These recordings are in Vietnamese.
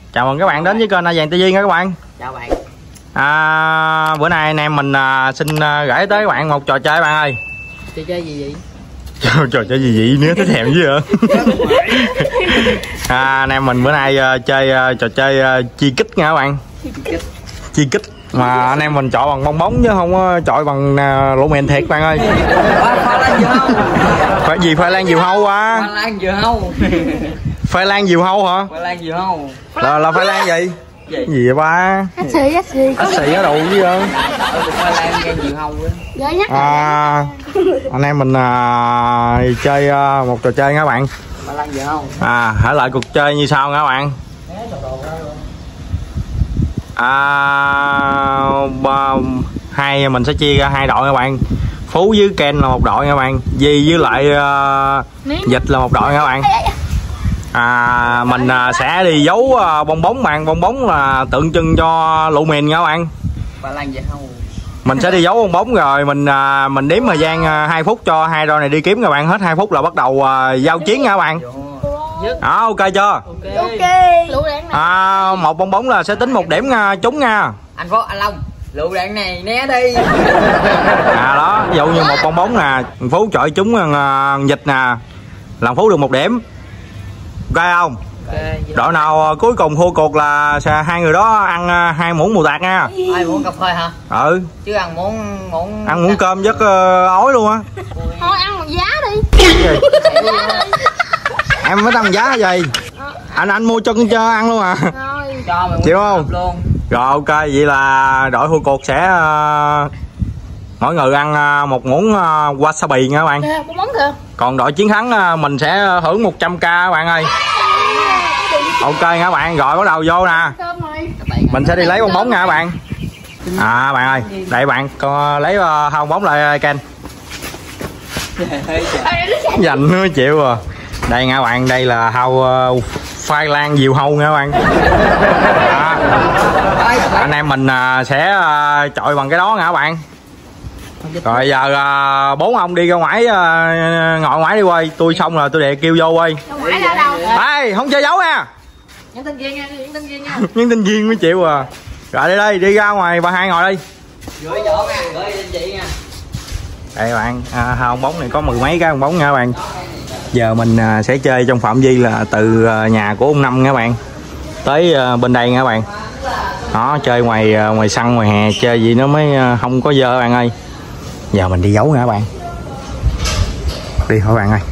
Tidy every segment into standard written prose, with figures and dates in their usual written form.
Chào mừng các bạn đến với kênh A Vàng TV nha các bạn. Chào bạn. Bữa nay anh em mình xin gửi tới các bạn một trò chơi bạn ơi. Trò chơi gì vậy? Trò chơi gì vậy nữa thấy thèm dữ hả? Anh em mình bữa nay chơi trò chơi chi kích nha các bạn. Chi kích mà anh em mình chọi bằng bong bóng chứ không có chọi bằng lỗ mèn thiệt bạn ơi. Khoai lang diều hâu. Phải gì khoai lang diều hâu á? Khoai lang diều hâu. Khoai lang diều hâu hả? Khoai lang diều hâu. Là khoai lang gì? Gì vậy ba? Ách xì ở đầu chứ không? Khoai lang gan diều hâu á. Anh em mình chơi một trò chơi nha các bạn. Khoai lang diều hâu. Hãy lại cuộc chơi như sau nha các bạn. Mình sẽ chia ra hai đội các bạn. Phú với Ken là một đội nha các bạn. Di với lại Dịch là một đội nha các bạn. Mình sẽ đi giấu bong bóng bạn. Bong bóng là tượng trưng cho lụ mìn nha các bạn. Khoai lang diều hâu. Mình sẽ đi giấu bong bóng rồi mình đếm thời gian 2 phút cho hai đội này đi kiếm các bạn. Hết 2 phút là bắt đầu giao chiến nha các bạn. Ok chưa? Ok. Một bong bóng là sẽ tính 1 điểm trúng nha. Anh Long, lựu đạn này né đi. Đó, ví dụ như một bong bóng nè, Phú chọi trúng Dịch nè, làm Phú được 1 điểm. Ok không? Okay, đội nào cuối cùng thua cuộc là hai người đó ăn 2 muỗng mù tạt nha. 2 muỗng cà phê hả? Ừ. Chứ ăn muỗng cơm rất ói luôn á. Thôi ăn một giá đi. Em mới tăng giá gì? Anh mua chân cho ăn luôn à. Rồi. Cho mày chịu không? luôn. Rồi ok, vậy là đội thua cuộc sẽ mỗi người ăn 1 muỗng wasabi nha các bạn. Còn đội chiến thắng mình sẽ hưởng 100k các bạn ơi. Ok nha các bạn, rồi bắt đầu vô nè. Mình sẽ đi lấy bong bóng nha các bạn. Bạn ơi, đây bạn lấy bong bóng lại Ken. Dành nó chịu à. Đây nha các bạn, đây là khoai lang diều hâu nha các bạn. Anh em mình sẽ chọi bằng cái đó nha các bạn. Rồi giờ 4 ông đi ra ngoài ngồi ngoài đi quay. Tôi xong rồi tôi kêu vô quay. Ê, không chơi giấu nha. Nhắn tin riêng nha, nhắn tin riêng nha. Nhắn tin riêng mới chịu à. Rồi đi đi ra ngoài bà hai ngồi đi. Gửi chỗ nha, gửi cho chị nha. Đây bạn, bong bóng này có 10 mấy cái bong bóng nha các bạn. Giờ mình sẽ chơi trong phạm vi là từ nhà của ông Năm nha các bạn tới bên đây nha các bạn. Đó, chơi ngoài sân ngoài hè chơi gì nó mới không có dơ bạn ơi. Giờ mình đi giấu nha các bạn. Đi thôi bạn ơi.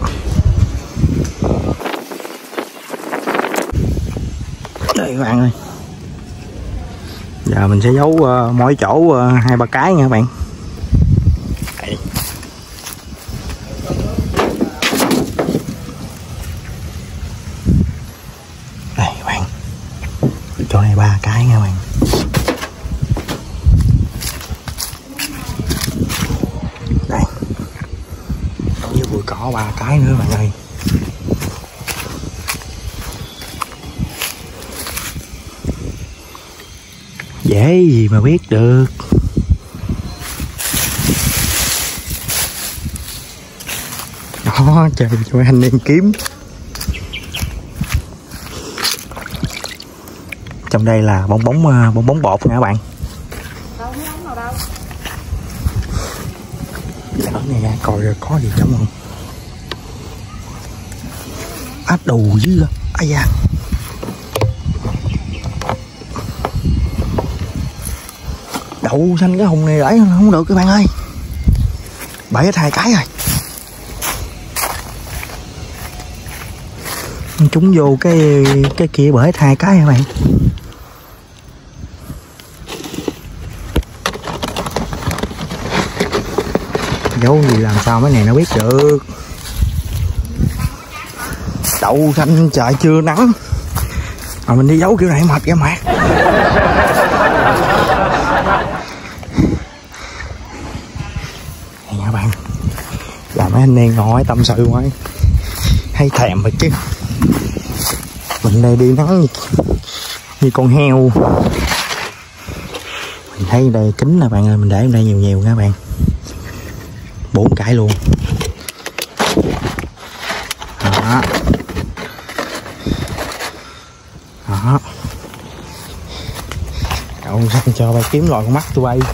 Đây các bạn ơi. Giờ mình sẽ giấu mỗi chỗ 2-3 cái nha các bạn. Đây các bạn. Chỗ này 3 cái nha các bạn. Đây. Với bụi cỏ 3 cái nữa bạn ơi. Dễ gì mà biết được. Đó, trời cho mấy anh em kiếm. Trong đây là bong bóng bột nha các bạn. Ở này ra coi có gì trong không. Đù dữ à. Ai da. Đậu xanh cái hùng này để không được các bạn ơi. Bể hết 2 cái rồi. Chúng vô cái kia bể hết 2 cái các bạn. Giấu gì làm sao mấy này nó biết được. Đậu xanh trời chưa nắng mà mình đi giấu kiểu này mệt ra mặt. Này nha bạn, là mấy anh em ngồi tâm sự quá hay thèm rồi chứ. Mình đây đi nắng như con heo. Mình thấy đây kính nè bạn ơi, mình để ở đây nhiều nha bạn. 4 cái luôn. Đó. Đó. Cậu xanh cho bay kiếm loại con mắt tụi bay.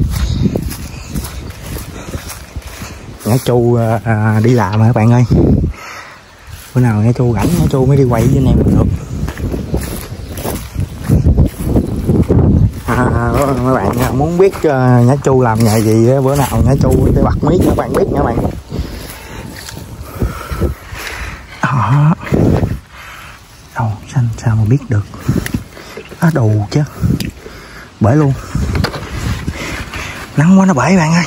Nhã Chu đi làm hả các bạn ơi. Bữa nào Nhã Chu rảnh Nhã Chu mới đi quay với anh em mình được. Mấy bạn muốn biết Nhã Chu làm nghề gì bữa nào Nhã Chu để bật mí cho các bạn biết nha các bạn. Đó. Đâu xanh sao mà biết được. Á đồ chứ. Bể luôn. Nắng quá nó bể bạn ơi.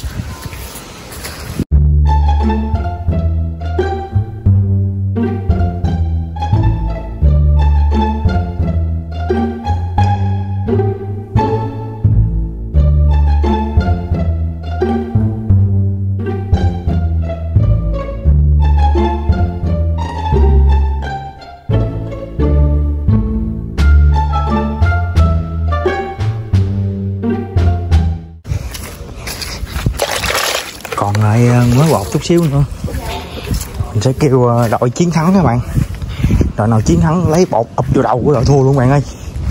Còn lại mới bột chút xíu nữa mình sẽ kêu đội chiến thắng các bạn. Đội nào chiến thắng lấy bột ập vô đầu của đội thua luôn bạn ơi.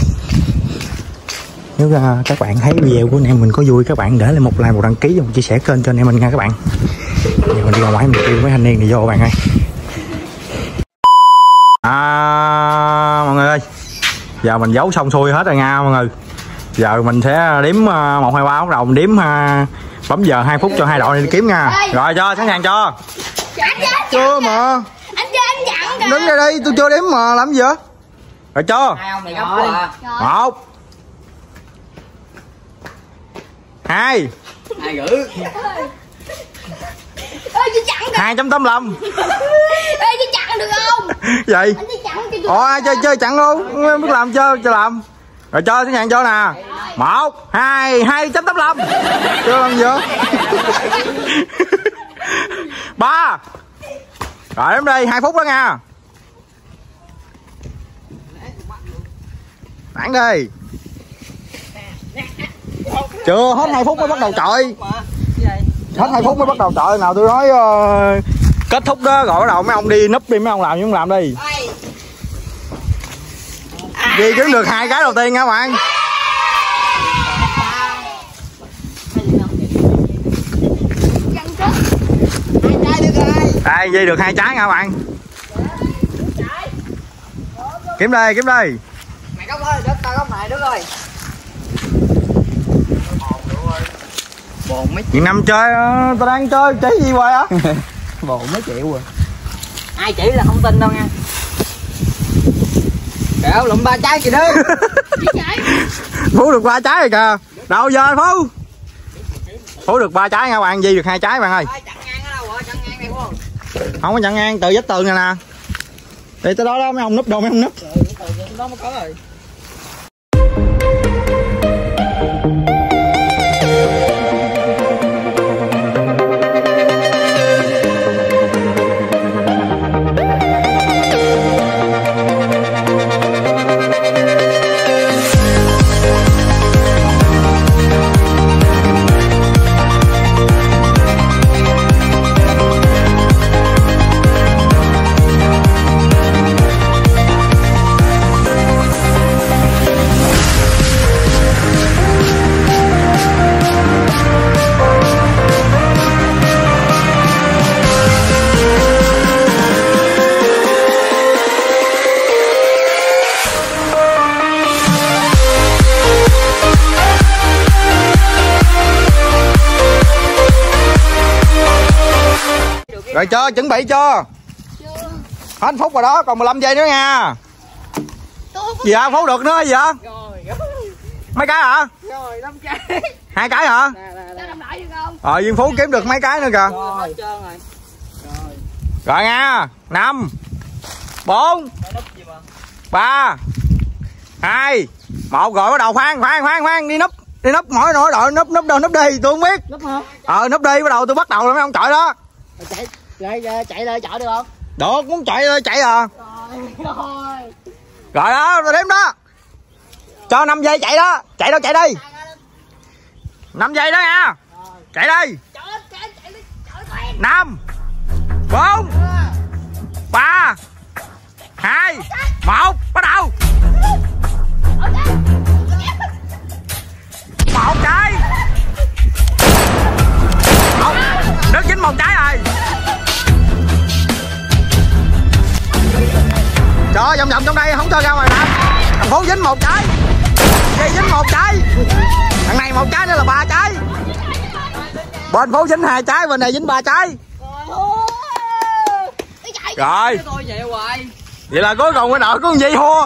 Nếu các bạn thấy video của anh em mình có vui, các bạn để lại một like, một đăng ký và một chia sẻ kênh cho anh em mình nha các bạn. Giờ mình đi ra ngoài mình kêu mấy thanh niên này vô bạn ơi. Mọi người ơi, giờ mình giấu xong xuôi hết rồi nha mọi người. Giờ mình sẽ đếm 1, 2, 3 bắt đầu mình đếm bấm giờ 2 phút cho hai đội này đi kiếm nha. Rồi cho sẵn sàng cho. Chưa mà. Anh đứng đây đi, tôi chưa đếm mà làm gì vậy? Rồi cho. 1 2 2.85. Ê, chứ chặn được không? Vậy? Ai chơi chặn luôn, biết làm chơi cho làm. Rồi cho sẵn sàng cho nè. 1 2 2.85. Chưa làm gì vậy? 3. Rồi đến đây 2 phút đó nha. Tản đi. Chưa hết 2 phút mới bắt đầu chọi. Hết 2 phút mới bắt đầu chọi. Nào tôi nói kết thúc đó rồi bắt đầu mấy ông đi núp đi, mấy ông làm nhưng làm đi. Ghi kiếm được 2 cái đầu tiên nha các bạn. Đây ghi được 2 trái nha các bạn. Kiếm đây, kiếm đây. Mày góc ơi, tao góc này Đức ơi. Bồn mấy Việt Nam chơi, tao đang chơi trái gì hoài á. bồn mấy triệu rồi. Ai chỉ là không tin đâu nha. Kẹo lụm 3 trái kìa đi. Phú được 3 trái rồi kìa. Đâu giờ Phú? Phú được 3 trái nha các bạn, Di được 2 trái bạn ơi. Chặn ngang ở đâu rồi? Chặn ngang này không? Không có chặn ngang, từ vách tường này nè. Đi tới đó đó mấy ông núp đâu mấy ông núp. Đó mới có rồi. Rồi cho, chuẩn bị cho. Hết phút rồi đó, còn 15 giây nữa nha. Gì hả? Phút được nữa gì hả? Mấy cái hả? Rồi, 5 trái. 2 cái hả? Rồi Viên Phú kiếm được mấy cái nữa kìa. Rồi nha. 5 4 3 2 1 rồi bắt đầu khoan đi núp mỗi nổi đội núp đi, tôi không biết. Núp hả? Núp đi, bắt đầu tôi bắt đầu là mấy ông chọi đó. Chạy lên chọi được không? Được, muốn chạy lên chạy à. Rồi đó, tôi đếm đó. Cho 5 giây chạy đó. Chạy đâu chạy đi. 5 giây đó nha. Chạy đi. 5 4 3 2 1 bắt đầu. Một trái. Không, Đức dính một trái rồi. Trời, vòng vòng trong đây không cho ra ngoài nè. Thằng Phú dính một trái, Duy dính một trái, thằng này một trái nữa là 3 trái. Bên Phú dính 2 trái, bên này dính 3 trái. Rồi. Vậy là cuối cùng cái đội của con Duy thua.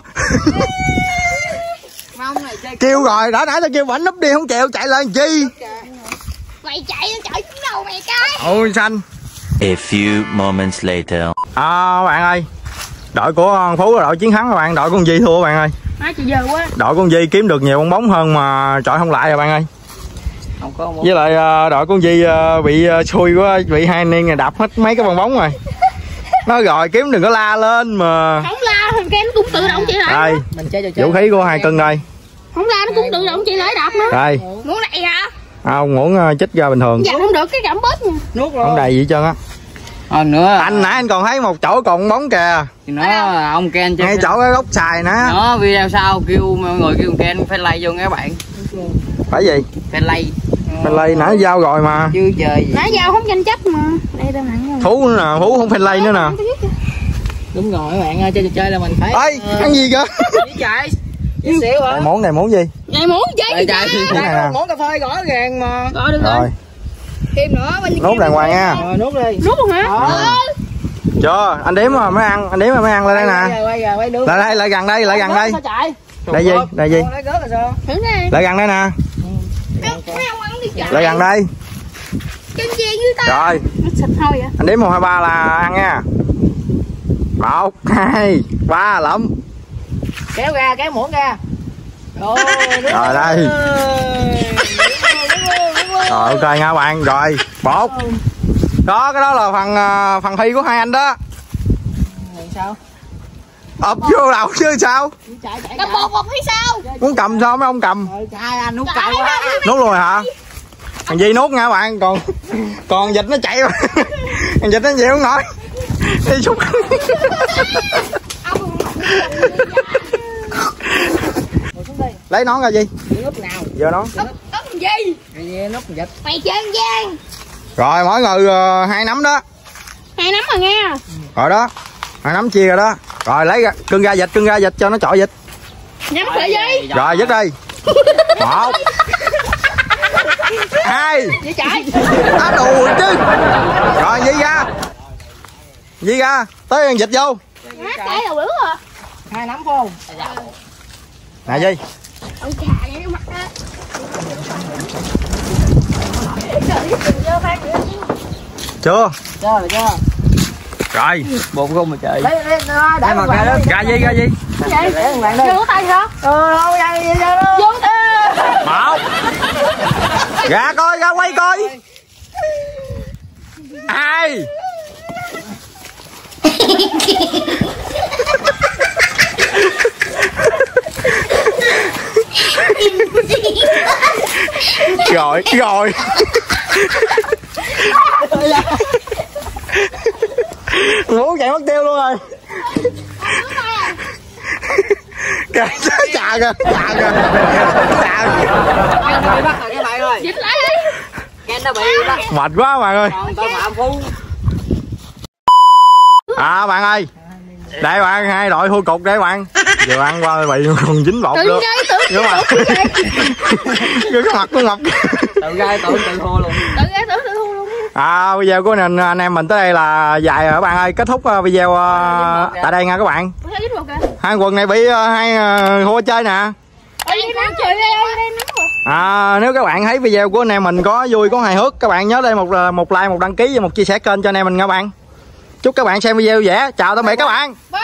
Kêu rồi, đã nãy tao kêu bảnh núp đi không chịu, chạy lên chi. Mày chạy nó chạy xuống đầu mày cái. Ôi xanh. A few moments later. Bạn ơi, đội của con Phú là đội chiến thắng các bạn, đội của con Duy thua các bạn ơi. Chị giờ quá. Đội của con Duy kiếm được nhiều bong bóng hơn mà chọi không lại rồi bạn ơi. Không có với lại đội của con Duy bị xui quá, bị hai anh em đạp hết mấy cái bong bóng rồi. Nói rồi kiếm đừng có la lên mà. Không la, thằng Ken nó cũng tự động chị lại. Đây, mình chơi vũ khí của hai cưng đây. Không la nó cũng tự động chị lại đạp nữa. Đây. Muốn này hả? Muốn chích ra bình thường. Dạ không được cái cảm bớt nha. Nuốt rồi. Không đầy gì hết trơn á. Nữa. Anh nãy anh còn thấy một chỗ còn bóng kìa. Thì nó ông Ken ngay chỗ cái gốc xài nè. Nó video sau kêu mọi người kêu Ken phải like vô nghe các bạn. Phải gì? Phải like. Phải like nãy giao rồi mà. Chưa chơi gì. Nãy giao không tranh chấp mà. Đây tao nặng rồi. Phú nữa nè, Phú không phải like nữa nè. Đúng rồi các bạn ơi, chơi trò chơi là mình phải. Ê, ăn gì cơ? Chạy. Xíu hả? Món này món gì? Này muốn chơi gì? Món cà phê rõ ràng mà. Rồi được rồi. Thêm nữa bên nốt đàng hoàng nha. Nốt đi. Nốt luôn hả? Chưa, anh đếm mà mới ăn, anh đếm mà mới ăn lên đây nè. Lại đây, lại gần đây, lại gần đây. Đây gì? Đây gì? Lại gần đây nè. Lại gần đây. Rồi. Anh đếm 1 2 3 là ăn nha. 1 2 3 lụm. Kéo ra, kéo muỗng ra. Rồi đây. Rồi ok nha các bạn. Rồi, bột. Đó, cái đó là phần thi của hai anh đó. Sao? ập vô đầu chứ sao? Cầm bột hay sao? Muốn cầm sao mấy ông cầm? Anh nuốt cay quá. Nuốt luôn rồi hả? Thằng Di nuốt nha các bạn, còn vịt nó chạy mà. Thằng vịt nó chịu không nổi. Đi xúc. Lấy nón ra Di. Giờ nón. Nón gì? Mày chơi ăn gian. Rồi mỗi người 2 nắm đó. 2 nắm rồi nghe. Rồi đó. 2 nắm chia rồi đó. Rồi lấy cưng ra vịt cho nó chọi vịt. Nhắm sợi dây. Rồi dứt đi. 1 2 Á đùi chứ. Rồi Di ra tới ăn vịt vô. Cái đầu lửa à. 2 nắm không? Nè Di. Ông chà này nó mặt á. Chưa. Chưa. Rồi. Bột không mà trời. Lấy mà ra Di. Vô tay hả? Vô tay. 1 ra coi, ra quay coi. 2 rồi muốn chạy mất tiêu luôn rồi. Kìa chà kìa. Dính lại đi. Ken nó bị bắt. Mệt quá bạn ơi. Tội phạm Phú. Bạn ơi. Đây bạn, 2 đội thua cục đây bạn. Vừa ăn qua bị còn dính bột nữa. Đúng rồi. Cái mặt của Ngọc. Tự gai tự thua luôn. Tự thua luôn. Video của anh em mình tới đây là dài rồi các bạn ơi. Kết thúc video tại đây nha các bạn. Hai quần này bị hai thua chơi nè. Nếu các bạn thấy video của anh em mình có vui, có hài hước, các bạn nhớ đây một like, một đăng ký và một chia sẻ kênh cho anh em mình nha các bạn. Chúc các bạn xem video vui vẻ. Chào tạm biệt các bạn.